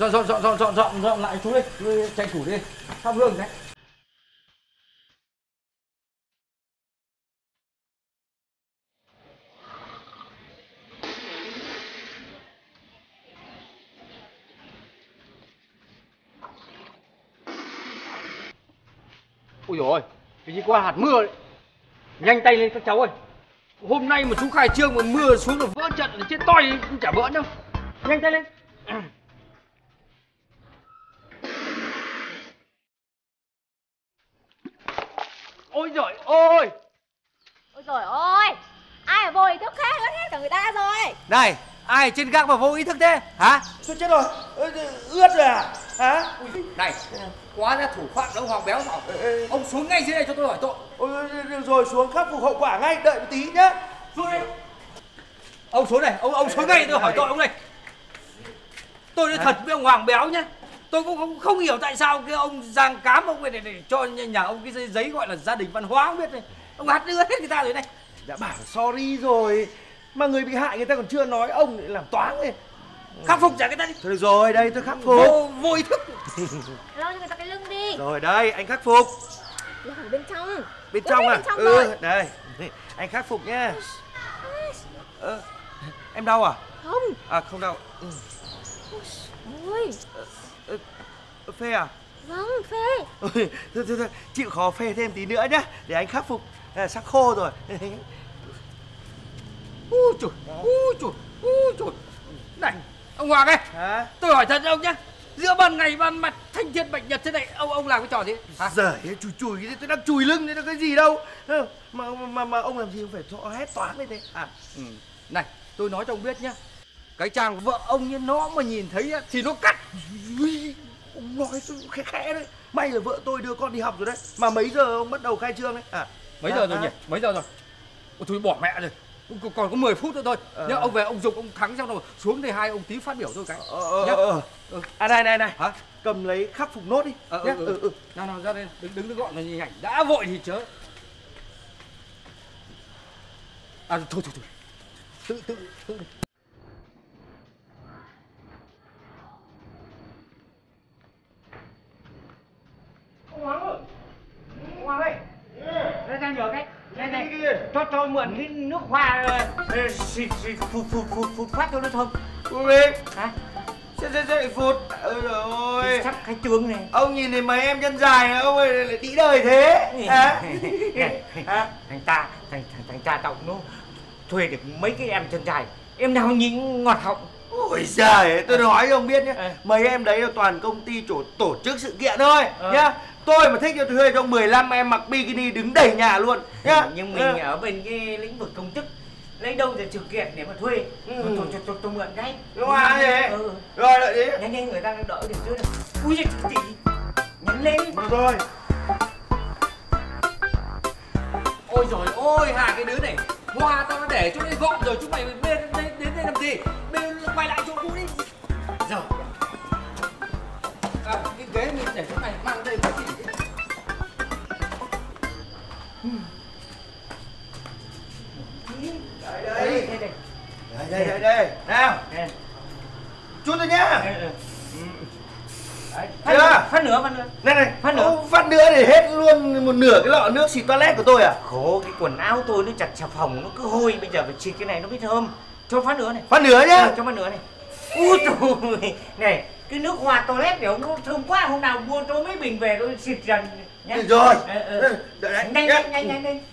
Dọn lại chú đi, tranh thủ đi, thắp hương đấy. Ôi dồi ôi, cái gì qua hạt mưa đấy. Nhanh tay lên các cháu ơi. Hôm nay mà chú khai trương mà mưa xuống là vỡ trận là chết toi cũng chả vỡ đâu. Nhanh tay lên. Ôi giời ơi. Ôi giời ơi, ai mà vô ý thức khác ướt hết cả người ta rồi. Này, ai trên gác mà vô ý thức thế hả? Tôi chết rồi, ướt rồi à? Hả? Này, quá ra thủ phạm ông Hoàng Béo bảo ông xuống ngay dưới đây cho tôi hỏi tội. Được rồi, xuống khắc phục hậu quả ngay, đợi một tí nhá. Xuống đây. Ông xuống này, ông xuống ngay tôi hỏi tội ông này. Tôi nói thật với ông Hoàng Béo nhá. Tôi cũng không hiểu tại sao cái ông Giang Cám ông này để cho nhà ông cái giấy gọi là gia đình văn hóa không biết này. Ông hát ướt hết người ta rồi này. Đã bảo sorry rồi. Mà người bị hại người ta còn chưa nói, ông lại làm toáng lên. Khắc phục trả người ta đi. Thôi được rồi, đây tôi khắc phục. Vô ý thức. Lo cho người ta cái lưng đi. Rồi đây, anh khắc phục. Là ở bên trong. Bên trong à? Bên trong rồi. Đây, anh khắc phục nhá. Em đau à? Không. À không đau. Ôi. Phê à? Vâng, phê. Thôi, chịu khó phê thêm tí nữa nhá, để anh khắc phục. Sắp khô rồi. Ui trời. Này, ông Hoàng ơi. Hả? Tôi hỏi thật ông nhá. Giữa ban ngày ban mặt thanh thiên bạch nhật thế này, ông làm cái trò gì? Giời ơi, chùi tôi đang chùi lưng thế, nó cái gì đâu. Mà ông làm gì ông phải hét toáng lên thế à? Này, tôi nói cho ông biết nhá. Cái chàng vợ ông như nó mà nhìn thấy thì nó cắt. Ông nói khẽ khẽ đấy. May là vợ tôi đưa con đi học rồi đấy. Mà mấy giờ ông bắt đầu khai trương đấy? Mấy giờ rồi nhỉ? Mấy giờ rồi? Ôi thôi bỏ mẹ rồi. Còn có 10 phút nữa thôi. Nhá, ông về ông dục ông thắng xong rồi xuống đây hai ông tí phát biểu tôi cái. Này. Hả? Cầm lấy khắc phục nốt đi. Nhá. Nào ra đây, đứng gọn là nhìn ảnh. Đã vội thì chớ. Thôi. Tự. Ông Hoàng ơi. Đây ra nhờ cái. Này. Cho tôi mượn cái nước hoa xịt phụt phát cho nó thơm. Hả? Sẽ phụt. Ôi trời ơi. Sắp khai trương này. Ông nhìn thấy mấy em chân dài này, ông ấy lại đĩ đời thế. Hả? Thằng cha tao nó thuê được mấy cái em chân dài. Em nào nhìn ngọt họng. Ôi giời, tôi nói cho ông biết nhé. Mấy em đấy là toàn công ty tổ chức sự kiện thôi nhá. Tôi mà thích cho tôi thuê cho 15 em mặc bikini đứng đầy nhà luôn nhá. Nhưng mình ở bên cái lĩnh vực công chức, lấy đâu ra sự kiện để mà thuê. Thôi tôi mượn cái. Đúng không vậy? Rồi đợi đi. Nhanh người ta đang đợi được chứ. Ui giời, nhấn lên. Rồi. Ôi rồi ôi, hai cái đứa này. Hoa tao đã để chỗ đây gọn rồi, chúng mày đến đây làm gì? Bên quay lại chỗ cũ đi. Giờ. Cái ghế mình để chỗ này mang đây cái gì? Đây. Nào. Chút thôi nhá. Phát nữa. Này. Phát nữa để hết luôn một nửa cái lọ nước xịt toilet của tôi à? Khổ, cái quần áo tôi nó chặt xà phòng, nó cứ hôi, bây giờ phải xịt cái này nó mới thơm. Cho phát nữa này. Phát nữa nhá. Cho phát nữa này. Ui trời. Này, cái nước hoa toilet này nó thơm quá, hôm nào mua cho mấy bình về tôi xịt dần nhá. Được rồi. Đợi đấy. Nhanh.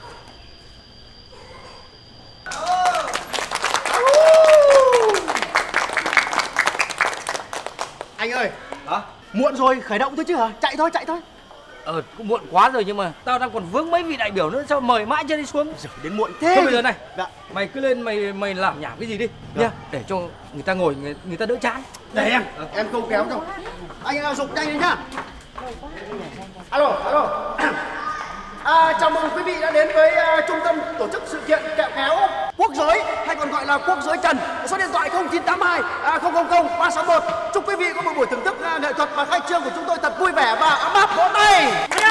Anh ơi. Hả? Muộn rồi, khởi động thôi chứ hả? Chạy thôi. Cũng muộn quá rồi nhưng mà tao đang còn vướng mấy vị đại biểu nữa, sao mời mãi chưa đi xuống? Rồi đến muộn thế. Thôi bây giờ này. Dạ. Mày cứ lên mày làm nhảm cái gì đi nhá, để cho người ta ngồi người ta đỡ chán. Để em không kéo đâu. Anh dục nhanh lên nhá. Alo. Chào mừng quý vị đã đến với trung tâm tổ chức sự kiện kẹo kéo quốc giới, hay còn gọi là quốc giới trần. Số điện thoại 0982 000 361. Chúc quý vị có một buổi thưởng thức nghệ thuật và khai trương của chúng tôi thật vui vẻ và ấm áp. Vỗ tay.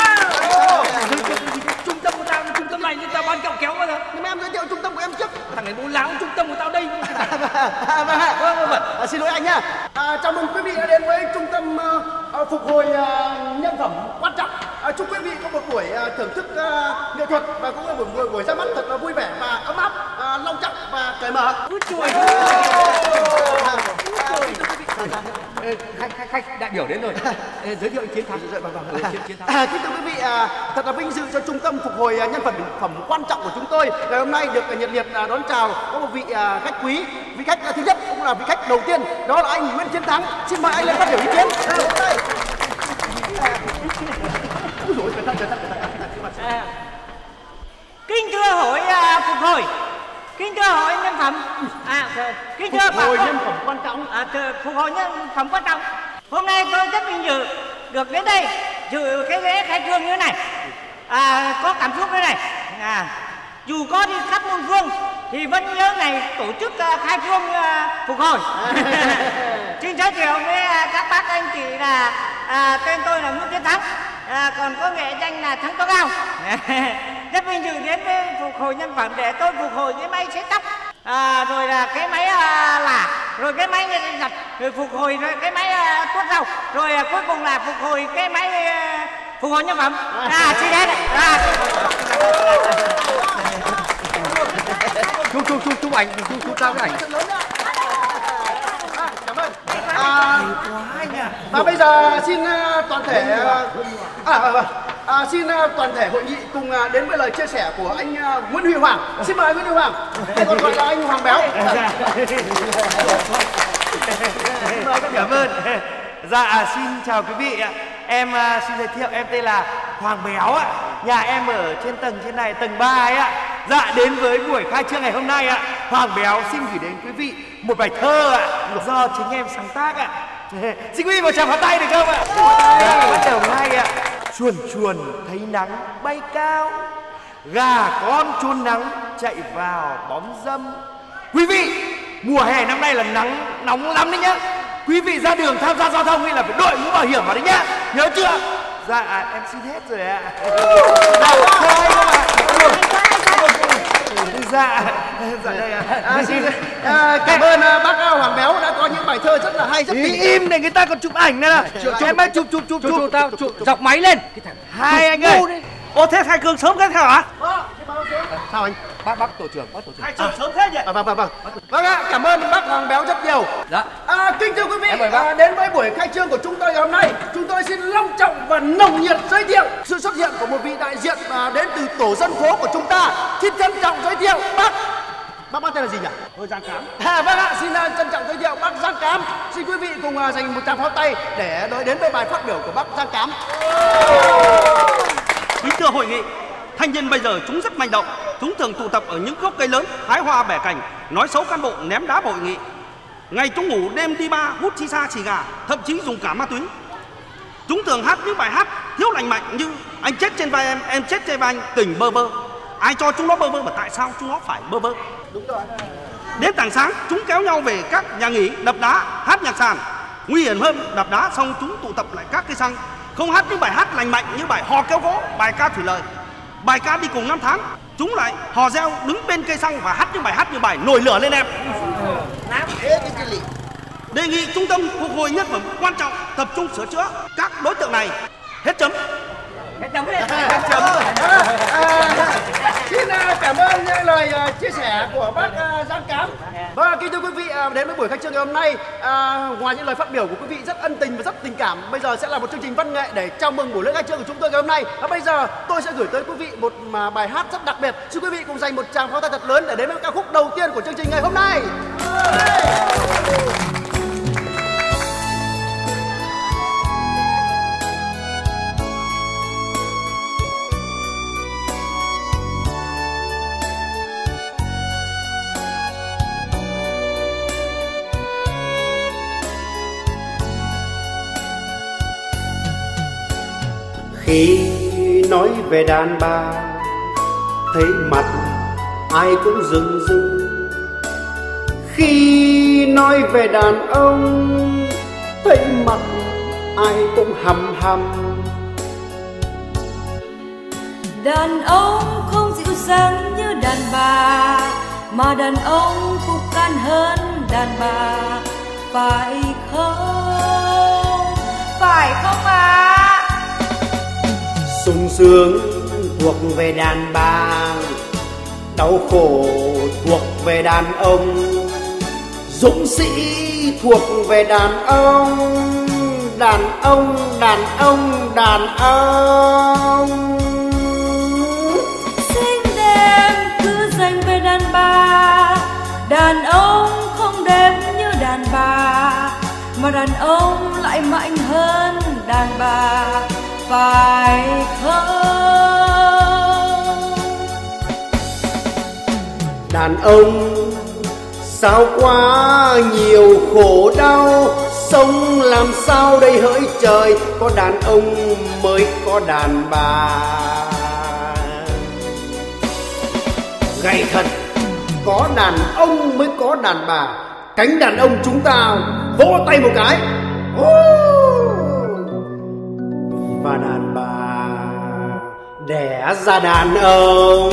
Trung tâm của tao, trung tâm này nhưng tao bán kẹo kéo bao giờ? Nhưng mà em giới thiệu trung tâm của em trước. Thằng này bố láo trung tâm của tao đây. Vâng. Xin lỗi anh nhá. Chào mừng quý vị đã đến với trung tâm phục hồi nhân phẩm quan trọng. Chúc quý vị có một buổi thưởng thức nghệ thuật và cũng là một buổi ra mắt thật là vui vẻ và ấm áp, long trọng và cởi mở. Khách đại biểu đến rồi. Giới thiệu chiến thắng. Kính thưa quý vị, thật là vinh dự cho trung tâm phục hồi nhân phẩm quan trọng của chúng tôi ngày hôm nay được nhiệt liệt đón chào có một vị khách quý. Vị khách thứ nhất cũng là vị khách đầu tiên, đó là anh Nguyễn Chiến Thắng. Xin mời anh lên phát biểu ý kiến. Kính thưa hội phục hồi, kính thưa hội nhân phẩm, kính thưa phục hồi nhân phẩm quan trọng, phục hồi nhân phẩm quan trọng. Hôm nay tôi rất vinh dự được đến đây dự cái lễ khai trương như thế này, có cảm xúc thế này. Dù có đi khắp muôn phương thì vẫn nhớ ngày tổ chức khai trương phục hồi. Xin giới thiệu với các bác anh chị là tên tôi là Nguyễn Chiến Thắng, còn có nghệ danh là Thắng Tóc Cao. Rất vinh dự đến với phục hồi nhân phẩm để tôi phục hồi cái máy sấy tóc, rồi là cái máy lả, rồi cái máy giặt, rồi phục hồi rồi cái máy tuốt rau, rồi cuối cùng là phục hồi cái máy phục hồi nhân phẩm. Xin hết. Chúc ảnh, chúc tao cái ảnh. Cảm ơn. Và bây giờ xin toàn thể xin toàn thể hội nghị cùng đến với lời chia sẻ của anh Nguyễn Huy Hoàng. Xin mời anh Nguyễn Huy Hoàng, hay còn gọi là anh Hoàng Béo. Cảm ơn. Dạ, xin chào quý vị ạ. Em xin giới thiệu, em tên là Hoàng Béo ạ. Nhà em ở trên tầng trên này, tầng 3 ấy ạ. Dạ, đến với buổi khai trương ngày hôm nay ạ, Hoàng Béo xin gửi đến quý vị một bài thơ ạ, do chính em sáng tác ạ. Xin quý vị một tràng pháo tay được không ạ? Bắt đầu ngay ạ. Chuồn chuồn thấy nắng bay cao, gà con chôn nắng chạy vào bóng râm. Quý vị, mùa hè năm nay là nắng nóng lắm đấy nhá. Quý vị ra đường tham gia giao thông thì là phải đội mũ bảo hiểm vào đấy nhá, nhớ chưa? Dạ, em xin hết rồi ạ. Dạ đây ạ. Cảm ơn bác Hoàng Béo đã có những bài thơ rất là hay, rất tỉ. Im để người ta còn chụp ảnh nữa. Em ơi, chụp Tao dọc máy lên. Hai anh ơi. Ô, thế khai cương sớm cái thế hả? Sao anh? Bác tổ trưởng. Khai trương sớm thế nhỉ? Vâng ạ, cảm ơn bác Hoàng Béo rất nhiều. Dạ. Kính thưa quý vị, đến với buổi khai trương của chúng tôi ngày hôm nay, chúng tôi xin long trọng và nồng nhiệt giới thiệu sự xuất hiện của một vị đại diện đến từ tổ dân phố của chúng ta. Xin trân trọng giới thiệu bác tên là gì nhỉ? Giang Cám. Vâng ạ, xin trân trọng giới thiệu bác Giang Cám. Xin quý vị cùng dành một tràng pháo tay để đợi đến với bài phát biểu của bác Giang Cám. Kính thưa hội nghị, thanh niên bây giờ chúng rất manh động, chúng thường tụ tập ở những gốc cây lớn, hái hoa bẻ cành, nói xấu cán bộ, ném đá vào hội nghị. Ngày chúng ngủ, đêm đi bar, hút chi sa xì gà, thậm chí dùng cả ma túy. Chúng thường hát những bài hát thiếu lành mạnh như anh chết trên vai em chết trên vai anh, tình bơ vơ. Ai cho chúng nó bơ vơ mà tại sao chúng nó phải bơ vơ? Đúng rồi. Đến tảng sáng, chúng kéo nhau về các nhà nghỉ, đập đá, hát nhạc sàn. Nguy hiểm hơn, đập đá xong chúng tụ tập lại các cây xăng, không hát những bài hát lành mạnh như bài hò kéo gỗ, bài ca thủy lợi, bài ca đi cùng năm tháng. Chúng lại hò reo đứng bên cây xăng và hát những bài hát như bài nổi lửa lên em. Đề nghị trung tâm phục hồi nhân phẩm quan trọng tập trung sửa chữa các đối tượng này. Hết chấm. Xin cảm ơn những lời chia sẻ của bác Giang Cám. Và kính thưa quý vị, đến với buổi khai trương ngày hôm nay, ngoài những lời phát biểu của quý vị rất ân tình và rất tình cảm, bây giờ sẽ là một chương trình văn nghệ để chào mừng buổi lễ khai trương của chúng tôi ngày hôm nay. Và bây giờ tôi sẽ gửi tới quý vị một bài hát rất đặc biệt. Xin quý vị cùng dành một tràng pháo tay thật lớn để đến với ca khúc đầu tiên của chương trình ngày hôm nay. Khi nói về đàn bà, thấy mặt ai cũng rưng rưng. Khi nói về đàn ông, thấy mặt ai cũng hầm hầm. Đàn ông không dịu dàng như đàn bà, mà đàn ông cục can hơn đàn bà. phải không? Phải không ạ? Sung sướng thuộc về đàn bà, đau khổ thuộc về đàn ông, dũng sĩ thuộc về đàn ông, đàn ông, đàn ông, đàn ông. Xinh đẹp cứ dành về đàn bà, đàn ông không đẹp như đàn bà, mà đàn ông lại mạnh hơn đàn bà, phải không? Đàn ông sao quá nhiều khổ đau, sống làm sao đây hỡi trời, có đàn ông mới có đàn bà. Gay thật, có đàn ông mới có đàn bà. Cánh đàn ông chúng ta vỗ tay một cái, và đàn bà đẻ ra đàn ông.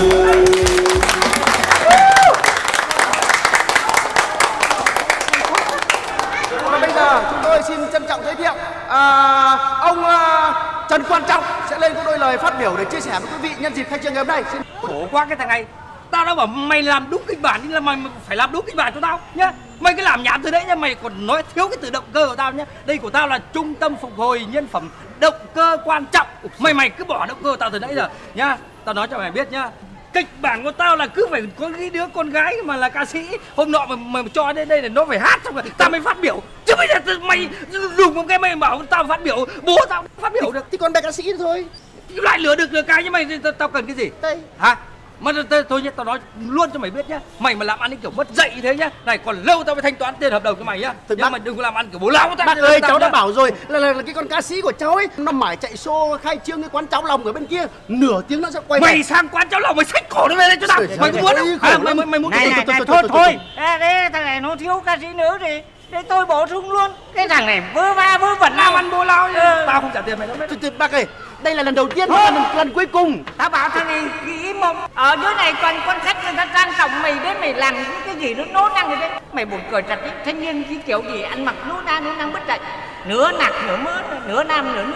Và bây giờ chúng tôi xin trân trọng giới thiệu ông Trần Quan Trọng sẽ lên có đôi lời phát biểu để chia sẻ với quý vị nhân dịp khai trương ngày hôm nay. Khổ quá cái thằng này. Tao đã bảo mày làm đúng kịch bản nhưng là mày phải làm đúng kịch bản cho tao nhá. Mày cứ làm nhảm từ đấy nhá, mày còn nói thiếu cái từ động cơ của tao nhá. Đây của tao là trung tâm phục hồi nhân phẩm động cơ quan trọng. Mày cứ bỏ động cơ của tao từ nãy giờ nhá. Tao nói cho mày biết nhá. Kịch bản của tao là cứ phải có cái đứa con gái mà là ca sĩ. Hôm nọ mày cho đến đây là nó phải hát xong rồi tao mới phát biểu. Chứ bây giờ mày dùng một cái mày bảo tao phát biểu, bố tao phát biểu được. Thì còn đại ca sĩ thôi. Lại lừa được lừa cái, nhưng mày tao cần cái gì? Đây. Hả? Mà thôi nhá, tao nói luôn cho mày biết nhá. Mày mà làm ăn cái kiểu mất dạy thế nhá. Này còn lâu tao mới thanh toán tiền hợp đồng cho mày nhá. Nhưng mà đừng có làm ăn kiểu bố lão tao. Bác ơi, cháu đã bảo rồi là cái con ca sĩ của cháu ấy nó mải chạy show khai trương cái quán cháo lòng ở bên kia, nửa tiếng nó sẽ quay. Mày sang quán cháo lòng mày xách cổ nó về đây cho tao. Mày có muốn không? Mày muốn này thôi. Đấy thằng này nó thiếu ca sĩ nữ thì để tôi bổ sung luôn. Cái thằng này vớ va vớ vẩn làm ăn bố lao. Tao không trả tiền mày đâu. Bác ơi, đây là lần đầu tiên, lần cuối cùng. Tao bảo thằng này nghĩ mộng. Ở dưới này toàn con khách người ta trang trọng mày đến mày làm cái gì nó nố năng như thế. Mày buồn cười thật đấy. Thanh niên cái kiểu gì ăn mặc nố năng bất dạy. Nửa nạc nửa mỡ, nửa nam nửa nữ.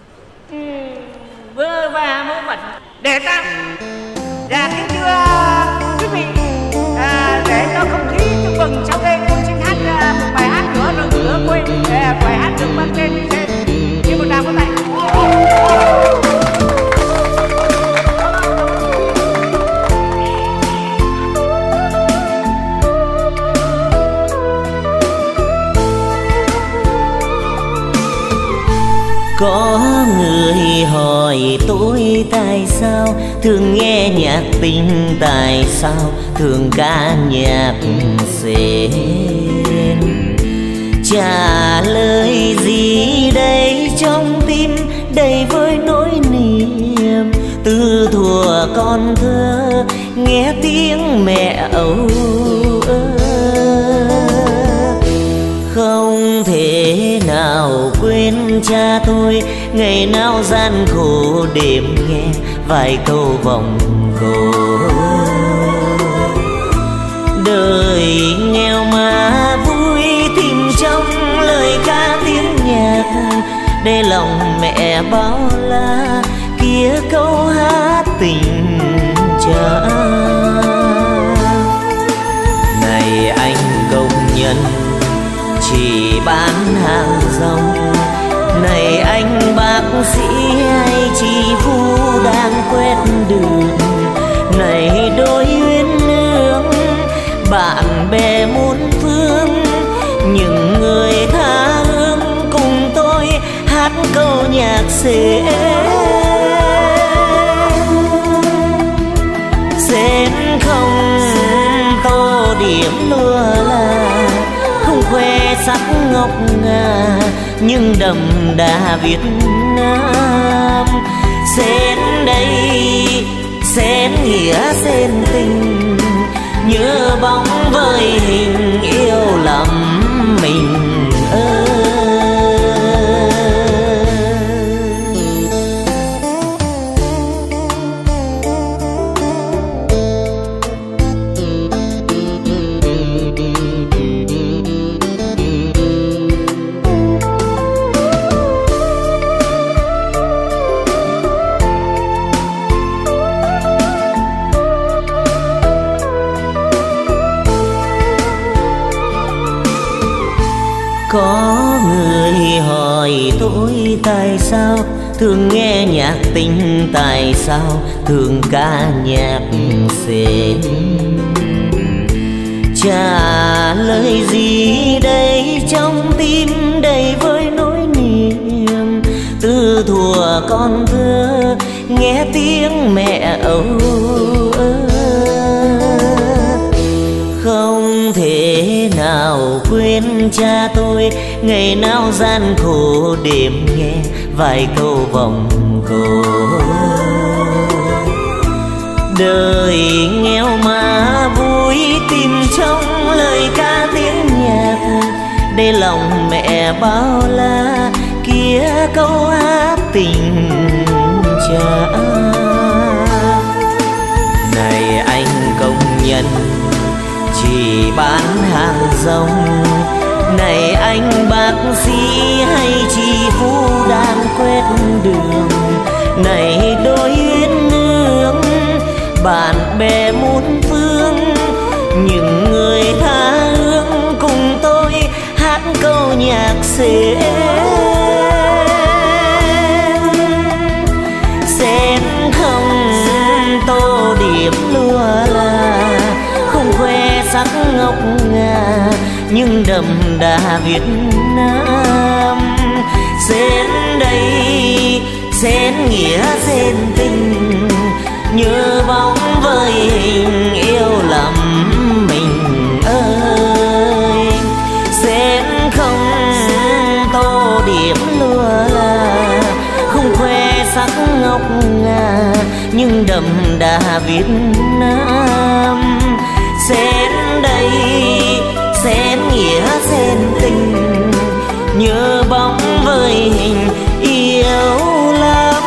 Vơ va vớ vẩn. Để ta dạ kính thưa quý vị, để cho không khí tưng bừng sau đây tôi xin hát một bài hát nữa rồi nữa quên. Bài hát được mang tên như thế. Như một đàm có tay. Có người hỏi tôi tại sao thường nghe nhạc tình, tại sao thường ca nhạc rền. Trả lời gì đây trong tim đầy với nỗi niềm, từ thuở con thơ nghe tiếng mẹ âu ơ. Không thể nào quên cha tôi, ngày nào gian khổ đêm nghe vài câu vòng cổ. Đời nghèo mà vui tìm trong lời ca tiếng nhạc, để lòng mẹ bao la kia câu hát tình cha. Này anh công nhân chỉ bán hàng rong, này anh bác sĩ hay chị phu đang quét đường, này đôi uyên ương bạn bè muôn phương, những người tha hương cùng tôi hát câu nhạc xến. Xến không tô điểm lúa là, không khoe sắc ngọc ngà nhưng đậm đà Việt Nam. Xến đây xến nghĩa xến tình, nhớ bóng với hình yêu lầm mình ơi. tại sao thường nghe nhạc tình, tại sao thường ca nhạc xến. Trả lời gì đây trong tim đầy với nỗi niềm, từ thuở con thơ nghe tiếng mẹ âu ơ. Không thể nào quên cha tôi, ngày nào gian khổ đêm nghe vài câu vòng cổ. Đời nghèo mà vui tìm trong lời ca tiếng nhạc, để lòng mẹ bao la kia câu hát tình cha. Này anh công nhân chỉ bán hàng rong, này anh bác sĩ hay chị phu đang quét đường, này đôi uyên ương bạn bè muôn phương, những người tha hương cùng tôi hát câu nhạc xến. Xến không tô điểm lúa là, không khoe sắc ngọc ngà nhưng đậm đà Việt Nam. Xến đây xến nghĩa xến tình, nhớ bóng với hình yêu lầm mình ơi. Xến không tô điểm lúa là, không khoe sắc ngọc ngà nhưng đậm đà Việt Nam. Xến đây xến nghĩa xến tình, nhớ bóng với hình yêu lắm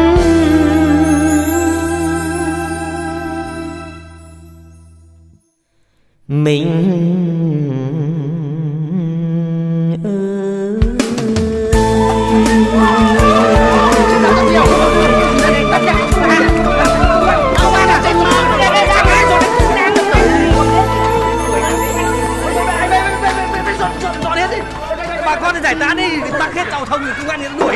mình bà con giải tán đi, tắc hết giao thông thì công an nó